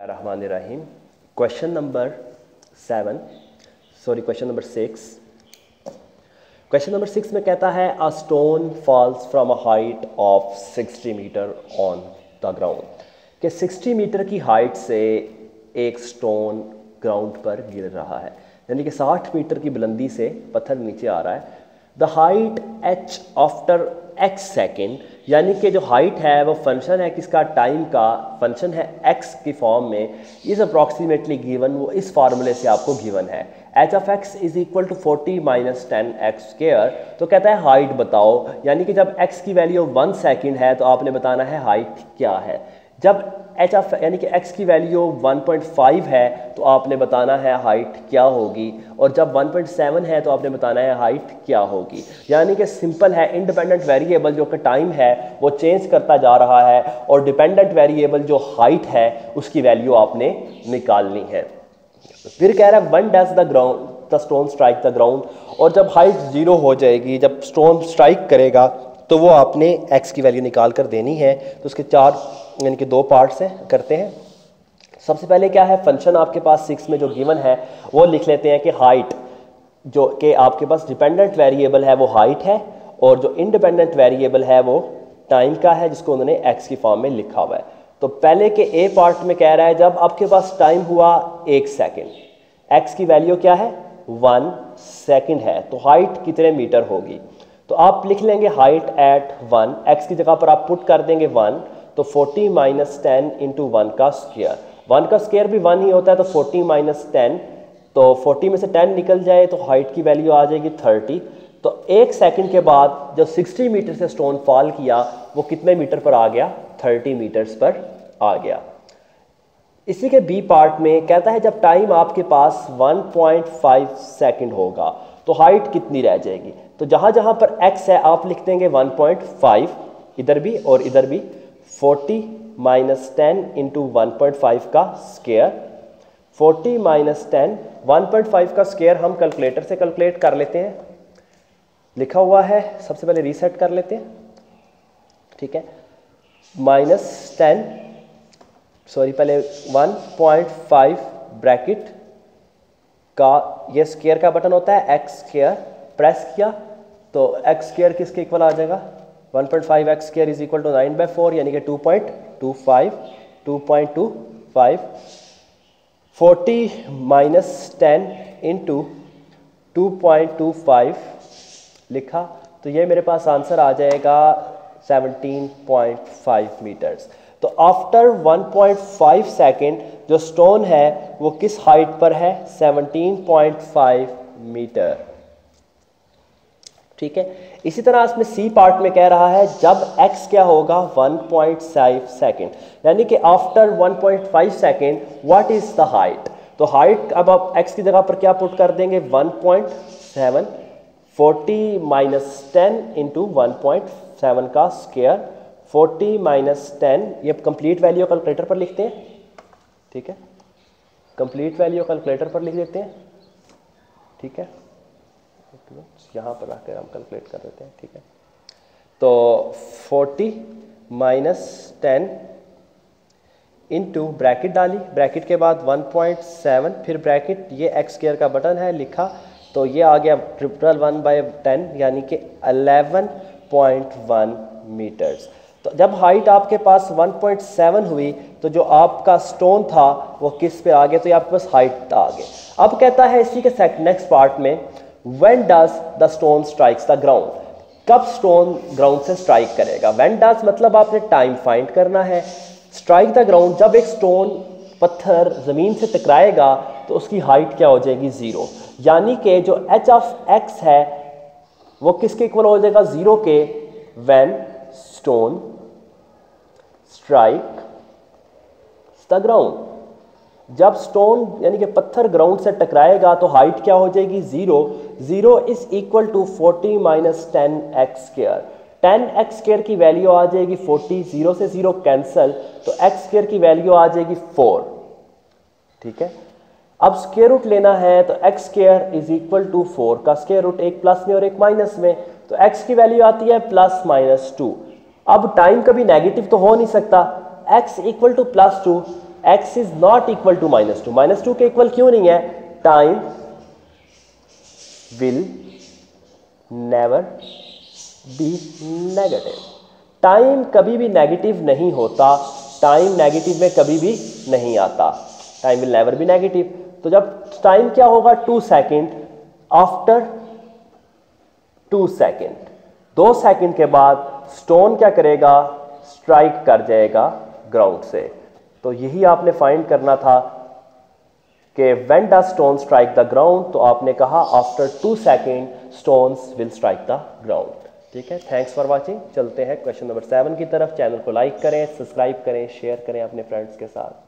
रहमानिर्रहीम। Question number 6। Question number 6 में कहता है a stone falls from a height of 60 metre on the ground, कि 60 metre की height से एक स्टोन ग्राउंड पर गिर रहा है, यानी कि 60 मीटर की बुलंदी से पत्थर नीचे आ रहा है। The height h after x second, यानी कि जो हाइट है वो फंक्शन है किसका, टाइम का फंक्शन है x की फॉर्म में, इज अप्रॉक्सीमेटली गिवन, वो इस फार्मूले से आपको गिवन है। h of x is equal to 40 minus 10x square. तो कहता है हाइट बताओ, यानी कि जब x की वैल्यू 1 सेकेंड है तो आपने बताना है हाइट क्या है। जब h ऑफ यानी कि x की वैल्यू 1.5 है तो आपने बताना है हाइट क्या होगी, और जब 1.7 है तो आपने बताना है हाइट क्या होगी। यानी कि सिंपल है, इंडिपेंडेंट वेरिएबल जो कि टाइम है वो चेंज करता जा रहा है, और डिपेंडेंट वेरिएबल जो हाइट है उसकी वैल्यू आपने निकालनी है। फिर कह रहा है when does the stone strike the ground, और जब हाइट 0 हो जाएगी, जब स्टोन स्ट्राइक करेगा तो वो आपने x की वैल्यू निकाल कर देनी है। तो उसके 4 यानी कि 2 पार्ट्स हैं, करते हैं। सबसे पहले क्या है, फंक्शन आपके पास 6 में जो गिवन है वो लिख लेते हैं कि हाइट जो कि आपके पास डिपेंडेंट वेरिएबल है वो हाइट है, और जो इंडिपेंडेंट वेरिएबल है वो टाइम का है, जिसको उन्होंने x की फॉर्म में लिखा हुआ है। तो पहले के ए पार्ट में कह रहा है जब आपके पास टाइम हुआ 1 सेकेंड, x की वैल्यू क्या है 1 सेकेंड है, तो हाइट कितने मीटर होगी। तो आप लिख लेंगे हाइट एट 1, x की जगह पर आप पुट कर देंगे 1, तो 40 माइनस 10 इंटू 1 का स्क्वायर, 1 का स्क्वायर भी 1 ही होता है, तो 40 माइनस 10, तो 40 में से 10 निकल जाए तो हाइट की वैल्यू आ जाएगी 30। तो 1 सेकंड के बाद जो 60 मीटर से स्टोन फॉल किया वो कितने मीटर पर आ गया, 30 मीटर्स पर आ गया। इसी के बी पार्ट में कहता है जब टाइम आपके पास 1.5 सेकंड होगा तो हाइट कितनी रह जाएगी। तो जहां जहां पर x है आप लिख देंगे 1.5, इधर भी और इधर भी, 40 माइनस 10 इंटू 1.5 का स्क्वायर, 40 माइनस 10, 1.5 का स्क्वायर हम कैलकुलेटर से कैलकुलेट कर लेते हैं, लिखा हुआ है, सबसे पहले रीसेट कर लेते हैं, ठीक है। माइनस 10 सॉरी पहले 1.5 ब्रैकेट का ये स्क्वायर का बटन होता है, x स्क्वायर प्रेस किया तो x स्क्वायर किसके इक्वल आ जाएगा, 1.5 x square is equal to 9/4, यानी कि 2.25, 40 माइनस 10 इंटू 2.25 लिखा, तो ये मेरे पास आंसर आ जाएगा 17.5 मीटर्स। तो आफ्टर 1.5 सेकेंड जो स्टोन है वो किस हाइट पर है, 17.5 मीटर, ठीक है। इसी तरह इसमें सी पार्ट में कह रहा है जब x क्या होगा 1.5 सेकेंड, यानी कि after 1.5 second what is the height. तो हाइट अब आप x की जगह पर क्या पुट कर देंगे 1.7, 40 माइनस 10 इंटू 1.7 का स्क्वायर, 40 माइनस 10, ये कंप्लीट वैल्यू कैलकुलेटर पर लिखते हैं, ठीक है, कंप्लीट वैल्यू कैलकुलेटर पर लिख देते हैं, ठीक है, यहाँ पर आकर हम कैलकुलेट कर देते हैं, ठीक है। तो 40 माइनस 10 इंटू ब्रैकेट डाली, ब्रैकेट के बाद 1.7, फिर ब्रैकेट, ये x स्क्वायर का बटन है लिखा, तो ये आ गया 1/10 यानी कि 11.1 मीटर्स। तो जब हाइट आपके पास 1.7 हुई तो जो आपका स्टोन था वो किस पे आ गया, तो ये आपके पास हाइट आ गया। अब कहता है इसी के नेक्स्ट पार्ट में when does the stone strikes the ground, कब स्टोन ग्राउंड से स्ट्राइक करेगा। व्हेन डज मतलब आपने टाइम फाइंड करना है, स्ट्राइक द ग्राउंड जब एक स्टोन पत्थर जमीन से टकराएगा तो उसकी हाइट क्या हो जाएगी 0, यानी कि जो h ऑफ x है वो किसके इक्वल हो जाएगा 0 के, when stone strike the ground, जब स्टोन यानी कि पत्थर ग्राउंड से टकराएगा तो हाइट क्या हो जाएगी 0, 0 is equal to 40 minus 10x square, 10x square की वैल्यू आ जाएगी 40, 0 से 0 कैंसिल, तो x स्क्वायर की वैल्यू आ जाएगी 4, ठीक है। अब स्क्वायर रूट लेना है तो x square is equal to 4 का स्क्वायर रूट, एक प्लस में और एक माइनस में, तो x की वैल्यू आती है प्लस माइनस 2। अब टाइम कभी नेगेटिव तो हो नहीं सकता, x equal to +2, x is not equal to -2 के इक्वल क्यों नहीं है? Time will never be negative. Time कभी भी नेगेटिव नहीं होता, टाइम नेगेटिव में कभी भी नहीं आता, time will never be negative. तो जब टाइम क्या होगा 2 सेकेंड, आफ्टर 2 सेकेंड, 2 सेकेंड के बाद स्टोन क्या करेगा? स्ट्राइक कर जाएगा ग्राउंड से। तो यही आपने फाइंड करना था कि when does stone strike the ground, तो आपने कहा after 2 second stones will strike the ground. ठीक है, थैंक्स फॉर वाचिंग। चलते हैं क्वेश्चन नंबर 7 की तरफ। चैनल को लाइक करें, सब्सक्राइब करें, शेयर करें अपने फ्रेंड्स के साथ।